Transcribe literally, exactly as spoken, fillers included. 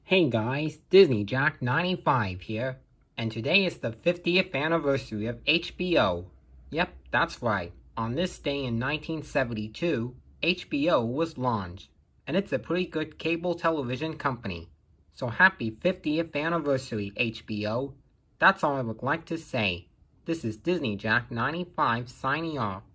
Hey guys, Disney Jack ninety-five here, and today is the fiftieth anniversary of H B O. Yep, that's right. On this day in nineteen seventy-two, H B O was launched, and it's a pretty good cable television company. So happy fiftieth anniversary, H B O. That's all I would like to say. This is Disney Jack ninety-five signing off.